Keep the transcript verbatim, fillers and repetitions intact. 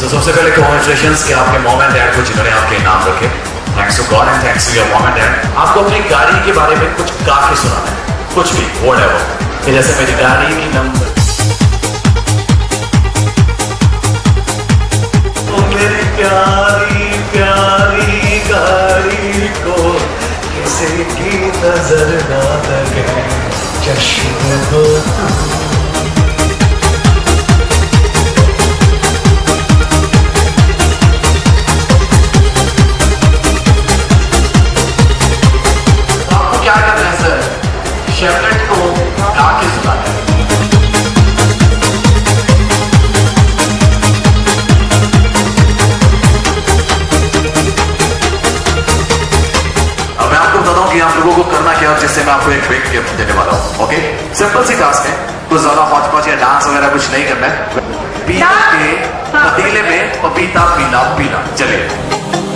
So, सबसे पहले congratulations कि आपके मॉम एंड डैड को जिन्होंने आपके नाम रखे। Thanks to god and thanks to your mom and dad. आपको अपनी गाड़ी के बारे में कुछ गा के सुनाना है, कुछ भी, व्हाटएवर। जैसे मेरी गाड़ी की नंबर, ओ मेरी प्यारी प्यारी गाड़ी को किसी की नजर ना लगे, चश्मे हो शेवलेट को गा के सुनाना है। अब मैं आपको बताता हूं कि आप लोगों को करना क्या है, जिससे मैं आपको एक बिग गिफ्ट देने वाला हूं। ओके, सिंपल सी टास्क है, कुछ ज्यादा हॉच पॉच या डांस वगैरह कुछ नहीं करना है। पीतल के पतीले में पपीता पीला पीला। चलिए।